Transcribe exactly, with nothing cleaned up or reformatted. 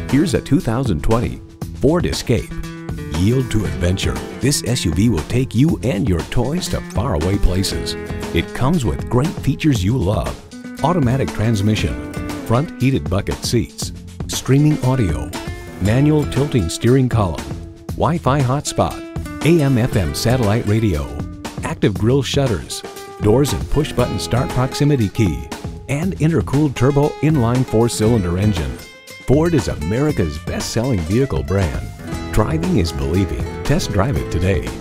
Here's a two thousand twenty Ford Escape. Yield to adventure. This S U V will take you and your toys to faraway places. It comes with great features you love. Automatic transmission, front heated bucket seats, streaming audio, manual tilting steering column, Wi-Fi hotspot, A M F M satellite radio, active grille shutters, doors and push-button start proximity key, and intercooled turbo inline four-cylinder engine. Ford is America's best-selling vehicle brand. Driving is believing. Test drive it today.